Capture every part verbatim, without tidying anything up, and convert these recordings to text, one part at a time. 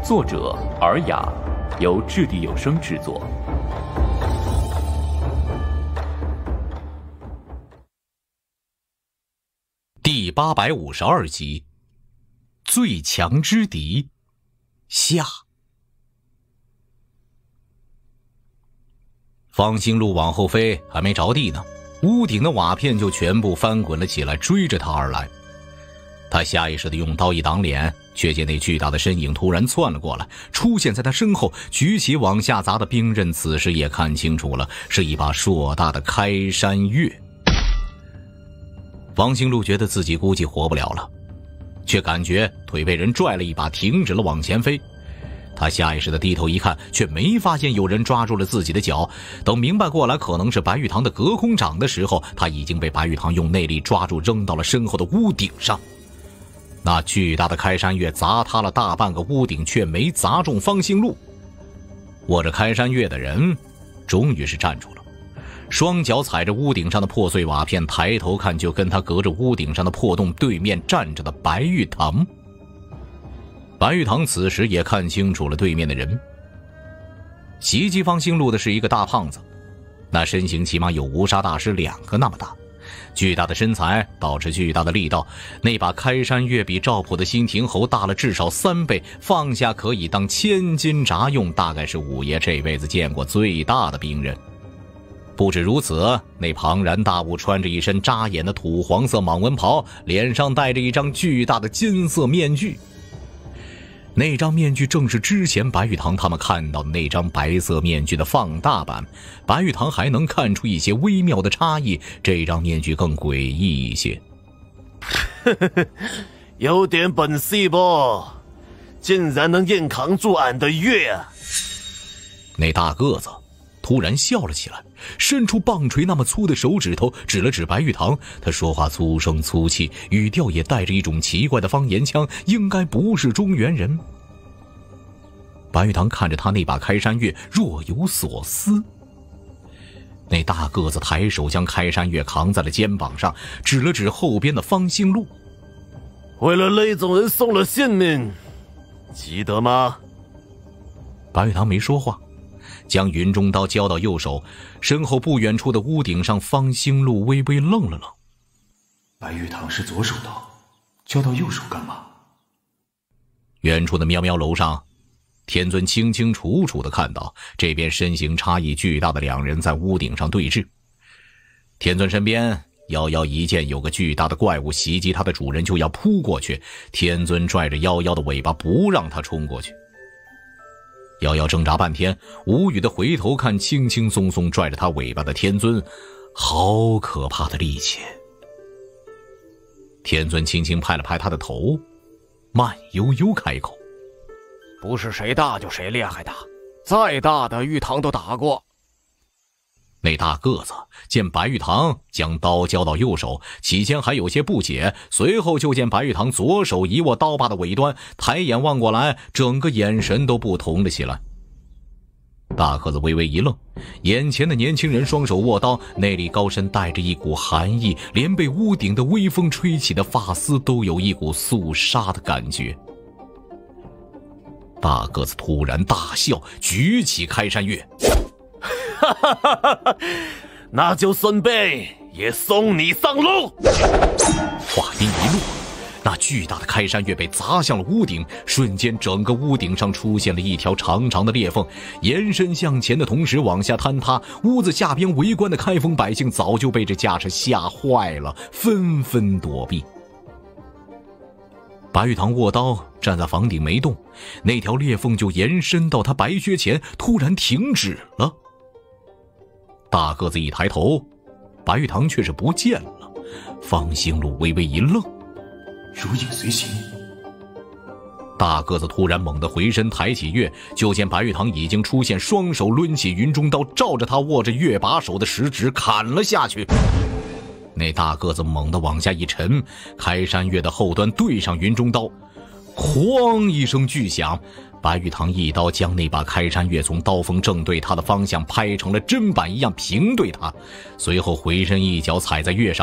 作者尔雅，由掷地有声制作。 第八百五十二集，最强之敌下。方兴路往后飞，还没着地呢，屋顶的瓦片就全部翻滚了起来，追着他而来。他下意识地用刀一挡脸，却见那巨大的身影突然窜了过来，出现在他身后，举起往下砸的兵刃。此时也看清楚了，是一把硕大的开山月。方兴路觉得自己估计活不了了，却感觉腿被人拽了一把，停止了往前飞。他下意识地低头一看，却没发现有人抓住了自己的脚。等明白过来可能是白玉堂的隔空掌的时候，他已经被白玉堂用内力抓住，扔到了身后的屋顶上。那巨大的开山月砸塌了大半个屋顶，却没砸中方兴路。握着开山月的人终于是站住了，双脚踩着屋顶上的破碎瓦片，抬头看就跟他隔着屋顶上的破洞对面站着的白玉堂。白玉堂此时也看清楚了对面的人，袭击方兴路的是一个大胖子，那身形起码有无杀大师两个那么大，巨大的身材导致巨大的力道，那把开山月比赵普的新亭侯大了至少三倍，放下可以当千斤闸用，大概是五爷这辈子见过最大的兵刃。不止如此，那庞然大物穿着一身扎眼的土黄色蟒纹袍，脸上戴着一张巨大的金色面具。那张面具正是之前白玉堂他们看到的那张白色面具的放大版，白玉堂还能看出一些微妙的差异，这张面具更诡异一些。 有点本事不？竟然能硬扛住俺的月啊！ 那大个子突然笑了起来，伸出棒槌那么粗的手指头指了指白玉堂。他说话粗声粗气，语调也带着一种奇怪的方言腔，应该不是中原人。白玉堂看着他那把开山月，若有所思。那大个子抬手将开山月扛在了肩膀上，指了指后边的方兴路。 为了那种人送了性命，记得吗？ 白玉堂没说话，将云中刀交到右手，身后不远处的屋顶上，方兴路微微愣了愣。 白玉堂是左手刀，交到右手干嘛？ 远处的喵喵楼上，天尊清清楚楚地看到这边身形差异巨大的两人在屋顶上对峙。天尊身边夭夭一见有个巨大的怪物袭击他的主人，就要扑过去，天尊拽着夭夭的尾巴不让他冲过去。夭夭挣扎半天，无语地回头看轻轻松松拽着他尾巴的天尊，好可怕的力气。天尊轻轻拍了拍他的头，慢悠悠开口： 不是谁大就谁厉害的，再大的玉堂都打过。 那大个子见白玉堂将刀交到右手，起先还有些不解，随后就见白玉堂左手一握刀把的尾端，抬眼望过来，整个眼神都不同了起来。大个子微微一愣，眼前的年轻人双手握刀，内力高深，带着一股寒意，连被屋顶的微风吹起的发丝都有一股肃杀的感觉。大个子突然大笑，举起开山月。 哈哈哈哈，那就顺便也送你上路。 话音一落，那巨大的开山月被砸向了屋顶，瞬间整个屋顶上出现了一条长长的裂缝，延伸向前的同时往下坍塌。屋子下边围观的开封百姓早就被这架势吓坏了，纷纷躲避。白玉堂握刀站在房顶没动，那条裂缝就延伸到他白靴前，突然停止了。大个子一抬头，白玉堂却是不见了。方兴路微微一愣， 如影随形。 大个子突然猛地回身抬起月，就见白玉堂已经出现，双手抡起云中刀，照着他握着月把手的食指砍了下去。那大个子猛地往下一沉，开山月的后端对上云中刀，哐一声巨响，白玉堂一刀将那把开山月从刀锋正对他的方向拍成了砧板一样平对他，随后回身一脚踩在月上，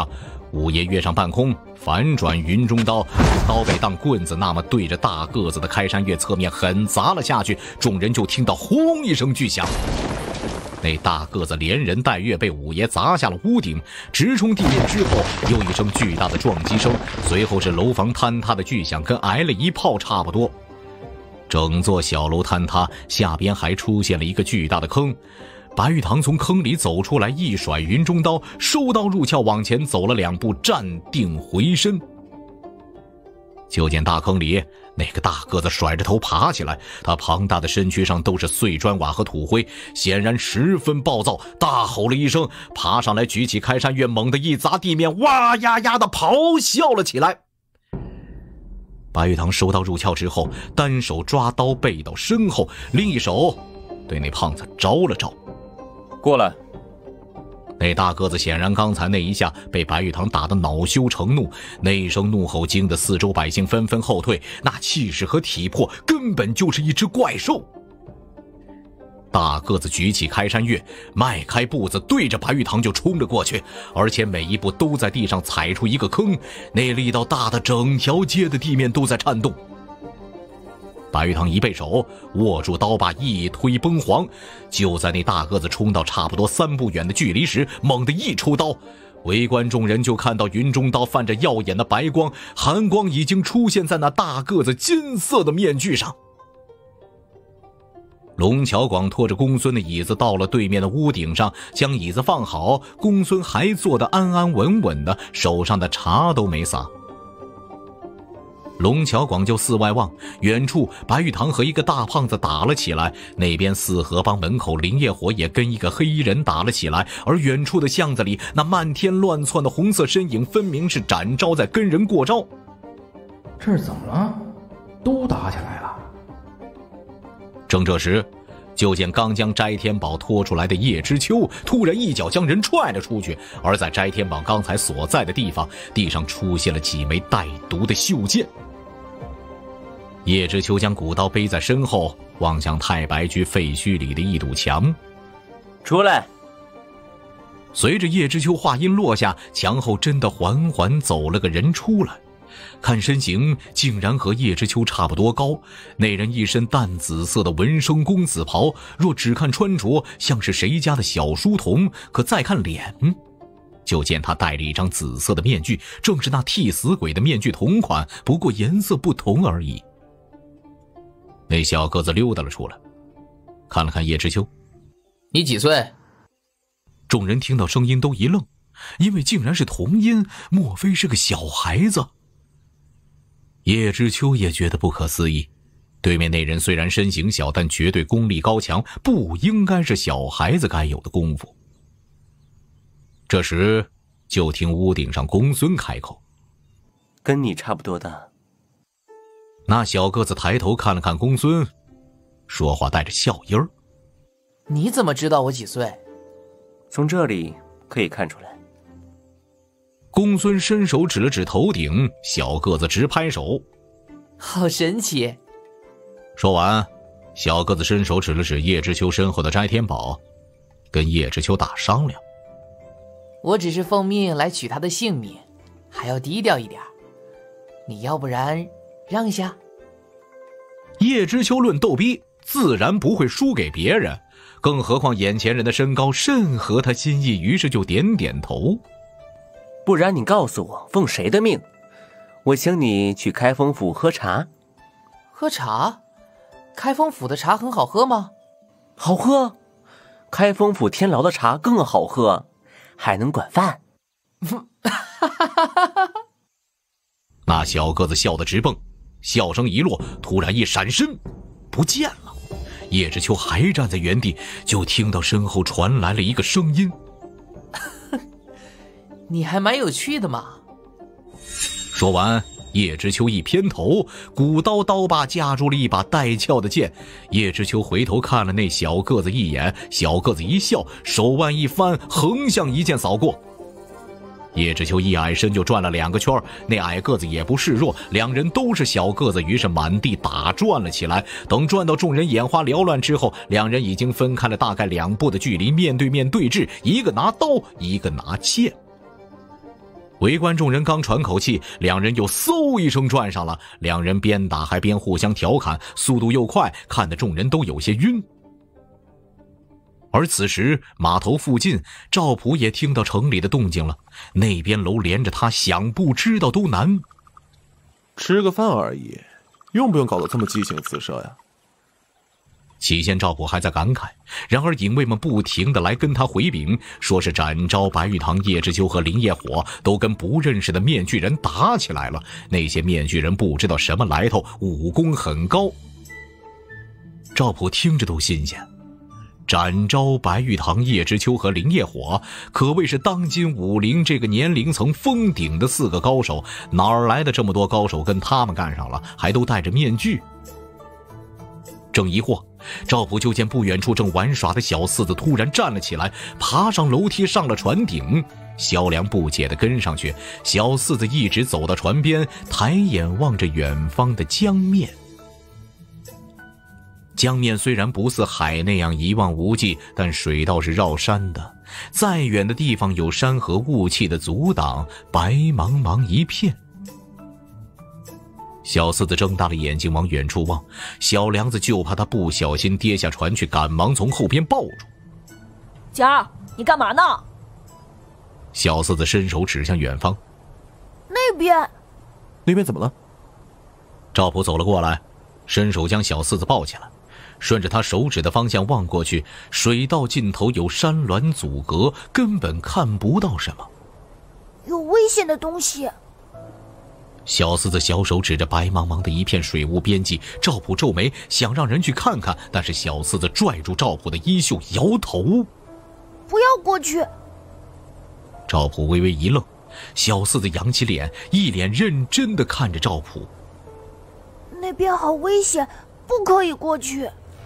五爷跃上半空，反转云中刀，刀背当棍子那么对着大个子的开山月侧面狠砸了下去。众人就听到轰一声巨响，那大个子连人带月被五爷砸下了屋顶，直冲地面之后，又一声巨大的撞击声，随后是楼房坍塌的巨响，跟挨了一炮差不多。整座小楼坍塌，下边还出现了一个巨大的坑。白玉堂从坑里走出来，一甩云中刀，收刀入鞘，往前走了两步，站定回身。就见大坑里那个大个子甩着头爬起来，他庞大的身躯上都是碎砖瓦和土灰，显然十分暴躁，大吼了一声，爬上来举起开山月，猛地一砸地面，哇呀呀的咆哮了起来。白玉堂收刀入鞘之后，单手抓刀背到身后，另一手对那胖子招了招， 过来。 那大个子显然刚才那一下被白玉堂打得恼羞成怒，那一声怒吼惊得四周百姓纷纷后退，那气势和体魄根本就是一只怪兽。大个子举起开山月，迈开步子对着白玉堂就冲了过去，而且每一步都在地上踩出一个坑，那力道大的整条街的地面都在颤动。白玉堂一背手握住刀把一推崩黄，就在那大个子冲到差不多三步远的距离时，猛地一抽刀，围观众人就看到云中刀泛着耀眼的白光，寒光已经出现在那大个子金色的面具上。龙桥广拖着公孙的椅子到了对面的屋顶上，将椅子放好，公孙还坐得安安稳稳的，手上的茶都没洒。龙桥广就四外望，远处白玉堂和一个大胖子打了起来，那边四合帮门口林业火也跟一个黑衣人打了起来，而远处的巷子里那漫天乱窜的红色身影分明是展昭在跟人过招。 这是怎么了？都打起来了。 正这时，就见刚将斋天宝拖出来的叶知秋突然一脚将人踹了出去，而在斋天宝刚才所在的地方，地上出现了几枚带毒的袖剑。叶知秋将古刀背在身后，望向太白居废墟里的一堵墙。 出来！ 随着叶知秋话音落下，墙后真的缓缓走了个人出来。看身形竟然和叶知秋差不多高，那人一身淡紫色的纹生公子袍，若只看穿着像是谁家的小书童，可再看脸，就见他戴了一张紫色的面具，正是那替死鬼的面具同款，不过颜色不同而已。那小个子溜达了出来，看了看叶知秋。 你几岁？ 众人听到声音都一愣，因为竟然是同音，莫非是个小孩子？叶知秋也觉得不可思议，对面那人虽然身形小，但绝对功力高强，不应该是小孩子该有的功夫。这时就听屋顶上公孙开口： 跟你差不多大。 那小个子抬头看了看公孙，说话带着笑音儿： 你怎么知道我几岁？ 从这里可以看出来。 公孙伸手指了指头顶，小个子直拍手： 好神奇。 说完，小个子伸手指了指叶知秋身后的斋天宝，跟叶知秋打商量： 我只是奉命来取他的性命，还要低调一点，你要不然让一下。 叶知秋论逗逼，自然不会输给别人，更何况眼前人的身高甚合他心意，于是就点点头。 不然你告诉我奉谁的命，我请你去开封府喝茶。 喝茶？开封府的茶很好喝吗？ 好喝，开封府天牢的茶更好喝，还能管饭。 那小个子笑得直蹦，笑声一落，突然一闪身不见了。叶知秋还站在原地，就听到身后传来了一个声音： 你还蛮有趣的嘛。 说完，叶知秋一偏头，古刀刀把架住了一把带鞘的剑。叶知秋回头看了那小个子一眼，小个子一笑，手腕一翻，横向一剑扫过。叶知秋一矮身就转了两个圈，那矮个子也不示弱，两人都是小个子，于是满地打转了起来。等转到众人眼花缭乱之后，两人已经分开了大概两步的距离，面对面对峙，一个拿刀，一个拿剑。 围观众人刚喘口气，两人又嗖一声转上了。两人边打还边互相调侃，速度又快，看得众人都有些晕。而此时码头附近，赵普也听到城里的动静了，那边楼连着他，想不知道都难。 吃个饭而已，用不用搞得这么激情四射呀？ 起先赵普还在感慨，然而警卫们不停地来跟他回禀，说是展昭、白玉堂、叶知秋和林业火都跟不认识的面具人打起来了。那些面具人不知道什么来头，武功很高。赵普听着都新鲜，展昭、白玉堂、叶知秋和林业火可谓是当今武林这个年龄层封顶的四个高手，哪儿来的这么多高手跟他们干上了，还都戴着面具？正疑惑，赵普就见不远处正玩耍的小四子突然站了起来，爬上楼梯上了船顶。萧良不解地跟上去，小四子一直走到船边，抬眼望着远方的江面。江面虽然不似海那样一望无际，但水道是绕山的，再远的地方有山河雾气的阻挡，白茫茫一片。小四子睁大了眼睛往远处望，小梁子就怕他不小心跌下船去，赶忙从后边抱住。 姐儿，你干嘛呢？ 小四子伸手指向远方。 那边。 那边怎么了？ 赵普走了过来，伸手将小四子抱起来，顺着他手指的方向望过去，水道尽头有山峦阻隔，根本看不到什么。 有危险的东西。 小四子小手指着白茫茫的一片水无边际，赵普皱眉想让人去看看，但是小四子拽住赵普的衣袖，摇头：“ 不要过去。” 赵普微微一愣，小四子扬起脸，一脸认真地看着赵普：“ 那边好危险，不可以过去。”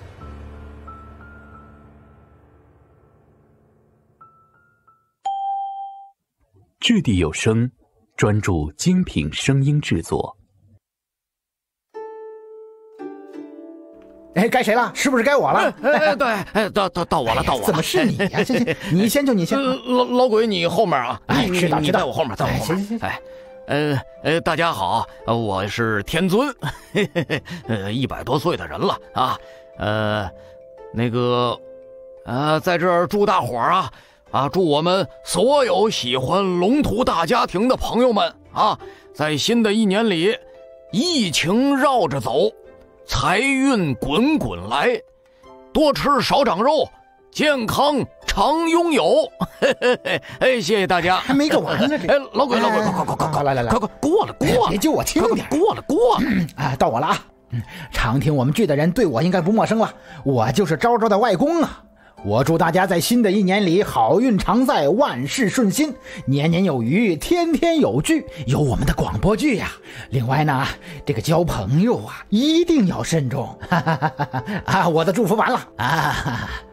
掷地有声，专注精品声音制作。 哎，该谁了？是不是该我了？ 哎哎，对，哎，到到到我了，到我了。 怎么是你呀？这这，你先就你先。 老老鬼，你后面啊！ 哎，知道知道， 在我后面，在我后面。哎，呃呃，大家好，我是天尊，嘿嘿嘿，呃，一百多岁的人了啊，呃，那个，呃，在这儿祝大伙儿啊。啊！祝我们所有喜欢龙图大家庭的朋友们啊，在新的一年里，疫情绕着走，财运滚滚来，多吃少长肉，健康常拥有。嘿嘿嘿，哎，谢谢大家。 还没个完呢，这哎，老鬼，老鬼，快快快快快，来来来，快快过了过了， 别揪我轻点， 过了过了。 啊，到我了啊！常听我们剧的人对我应该不陌生了，我就是昭昭的外公啊。我祝大家在新的一年里好运常在，万事顺心，年年有余，天天有聚，有我们的广播剧呀、啊。另外呢，这个交朋友啊，一定要慎重。哈哈哈哈啊，我的祝福完了啊。